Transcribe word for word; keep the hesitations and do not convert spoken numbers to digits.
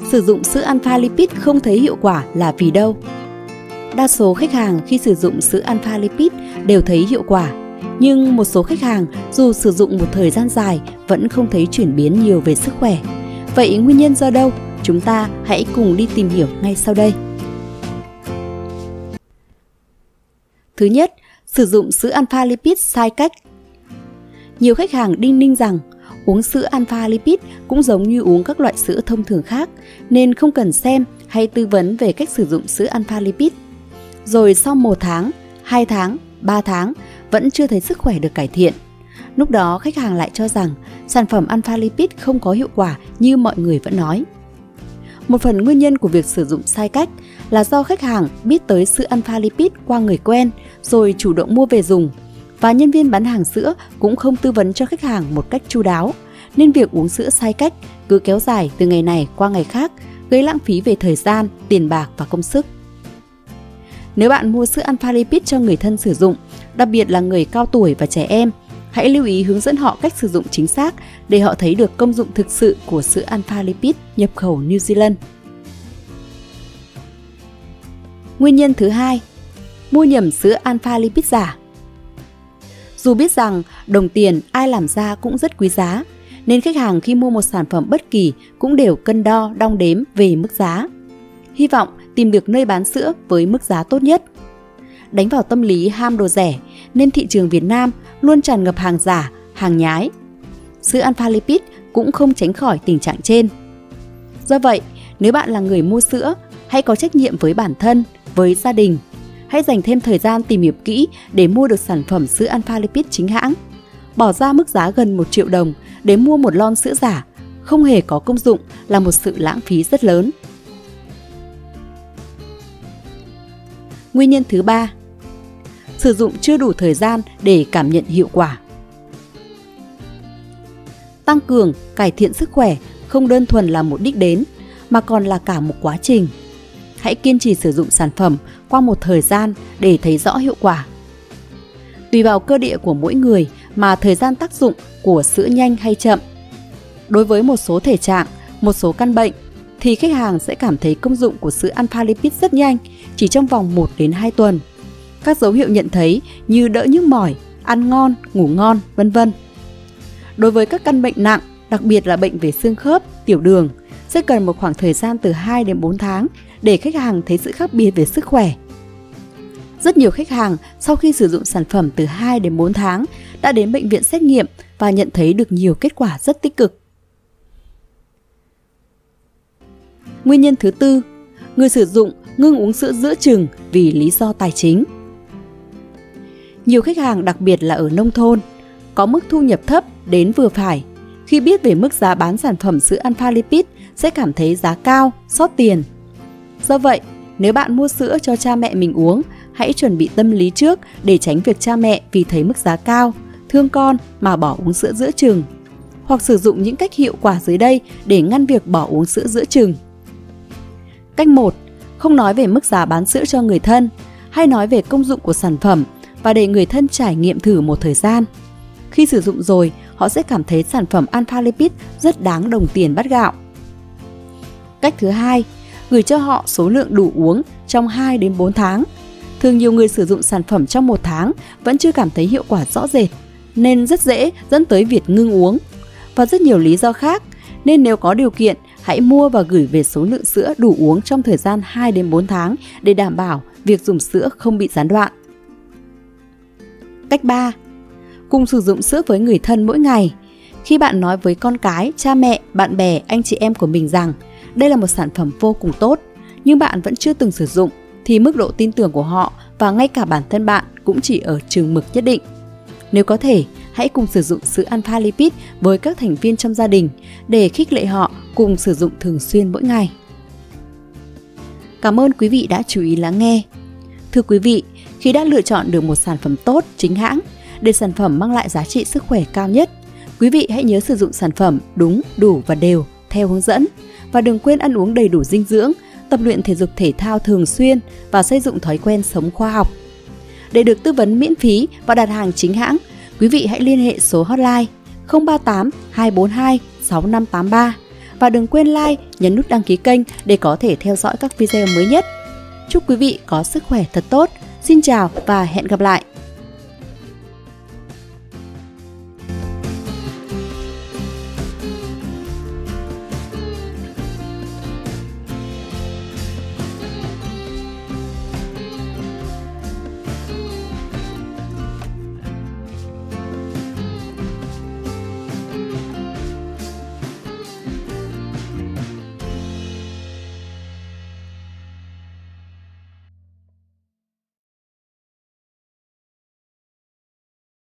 sử dụng sữa alpha lipid không thấy hiệu quả là vì đâu? Đa số khách hàng khi sử dụng sữa alpha lipid đều thấy hiệu quả, nhưng một số khách hàng dù sử dụng một thời gian dài vẫn không thấy chuyển biến nhiều về sức khỏe. Vậy nguyên nhân do đâu? Chúng ta hãy cùng đi tìm hiểu ngay sau đây. Thứ nhất, sử dụng sữa alpha lipid sai cách. Nhiều khách hàng đinh ninh rằng uống sữa alpha lipid cũng giống như uống các loại sữa thông thường khác, nên không cần xem hay tư vấn về cách sử dụng sữa alpha lipid. Rồi sau một tháng, hai tháng, ba tháng vẫn chưa thấy sức khỏe được cải thiện. Lúc đó khách hàng lại cho rằng sản phẩm alpha lipid không có hiệu quả như mọi người vẫn nói. Một phần nguyên nhân của việc sử dụng sai cách là do khách hàng biết tới sữa alpha lipid qua người quen rồi chủ động mua về dùng, và nhân viên bán hàng sữa cũng không tư vấn cho khách hàng một cách chu đáo, nên việc uống sữa sai cách cứ kéo dài từ ngày này qua ngày khác, gây lãng phí về thời gian, tiền bạc và công sức. Nếu bạn mua sữa alpha lipid cho người thân sử dụng, đặc biệt là người cao tuổi và trẻ em, hãy lưu ý hướng dẫn họ cách sử dụng chính xác để họ thấy được công dụng thực sự của sữa alpha lipid nhập khẩu New Zealand. Nguyên nhân thứ hai, mua nhầm sữa alpha lipid giả. Dù biết rằng đồng tiền ai làm ra cũng rất quý giá, nên khách hàng khi mua một sản phẩm bất kỳ cũng đều cân đo đong đếm về mức giá, hy vọng tìm được nơi bán sữa với mức giá tốt nhất. Đánh vào tâm lý ham đồ rẻ nên thị trường Việt Nam luôn tràn ngập hàng giả, hàng nhái. Sữa alpha lipid cũng không tránh khỏi tình trạng trên. Do vậy, nếu bạn là người mua sữa, hãy có trách nhiệm với bản thân, với gia đình. Hãy dành thêm thời gian tìm hiểu kỹ để mua được sản phẩm sữa alpha lipid chính hãng. Bỏ ra mức giá gần một triệu đồng để mua một lon sữa giả không hề có công dụng là một sự lãng phí rất lớn. Nguyên nhân thứ ba, sử dụng chưa đủ thời gian để cảm nhận hiệu quả. Tăng cường, cải thiện sức khỏe không đơn thuần là một đích đến, mà còn là cả một quá trình. Hãy kiên trì sử dụng sản phẩm qua một thời gian để thấy rõ hiệu quả. Tùy vào cơ địa của mỗi người mà thời gian tác dụng của sữa nhanh hay chậm. Đối với một số thể trạng, một số căn bệnh, thì khách hàng sẽ cảm thấy công dụng của sữa alpha lipid rất nhanh, chỉ trong vòng một đến hai tuần. Các dấu hiệu nhận thấy như đỡ nhức mỏi, ăn ngon, ngủ ngon, vân vân. Đối với các căn bệnh nặng, đặc biệt là bệnh về xương khớp, tiểu đường, sẽ cần một khoảng thời gian từ hai đến bốn tháng để khách hàng thấy sự khác biệt về sức khỏe. Rất nhiều khách hàng sau khi sử dụng sản phẩm từ hai đến bốn tháng đã đến bệnh viện xét nghiệm và nhận thấy được nhiều kết quả rất tích cực. Nguyên nhân thứ tư, người sử dụng ngưng uống sữa giữa chừng vì lý do tài chính. Nhiều khách hàng, đặc biệt là ở nông thôn, có mức thu nhập thấp đến vừa phải, khi biết về mức giá bán sản phẩm sữa alpha lipid sẽ cảm thấy giá cao, xót tiền. Do vậy, nếu bạn mua sữa cho cha mẹ mình uống, hãy chuẩn bị tâm lý trước để tránh việc cha mẹ vì thấy mức giá cao, thương con mà bỏ uống sữa giữa chừng. Hoặc sử dụng những cách hiệu quả dưới đây để ngăn việc bỏ uống sữa giữa chừng. Cách một. Không nói về mức giá bán sữa cho người thân, hay nói về công dụng của sản phẩm và để người thân trải nghiệm thử một thời gian. Khi sử dụng rồi, họ sẽ cảm thấy sản phẩm alpha lipid rất đáng đồng tiền bát gạo. Cách thứ hai, gửi cho họ số lượng đủ uống trong hai đến bốn tháng. Thường nhiều người sử dụng sản phẩm trong một tháng vẫn chưa cảm thấy hiệu quả rõ rệt, nên rất dễ dẫn tới việc ngưng uống. Và rất nhiều lý do khác, nên nếu có điều kiện, hãy mua và gửi về số lượng sữa đủ uống trong thời gian hai đến bốn tháng để đảm bảo việc dùng sữa không bị gián đoạn. Cách ba. Cùng sử dụng sữa với người thân mỗi ngày. Khi bạn nói với con cái, cha mẹ, bạn bè, anh chị em của mình rằng đây là một sản phẩm vô cùng tốt, nhưng bạn vẫn chưa từng sử dụng, thì mức độ tin tưởng của họ và ngay cả bản thân bạn cũng chỉ ở chừng mực nhất định. Nếu có thể, hãy cùng sử dụng sữa alpha lipid với các thành viên trong gia đình để khích lệ họ cùng sử dụng thường xuyên mỗi ngày. Cảm ơn quý vị đã chú ý lắng nghe. Thưa quý vị, khi đã lựa chọn được một sản phẩm tốt, chính hãng, để sản phẩm mang lại giá trị sức khỏe cao nhất, quý vị hãy nhớ sử dụng sản phẩm đúng, đủ và đều theo hướng dẫn. Và đừng quên ăn uống đầy đủ dinh dưỡng, tập luyện thể dục thể thao thường xuyên và xây dựng thói quen sống khoa học. Để được tư vấn miễn phí và đặt hàng chính hãng, quý vị hãy liên hệ số hotline không ba tám hai bốn hai sáu năm tám ba và đừng quên like, nhấn nút đăng ký kênh để có thể theo dõi các video mới nhất. Chúc quý vị có sức khỏe thật tốt. Xin chào và hẹn gặp lại!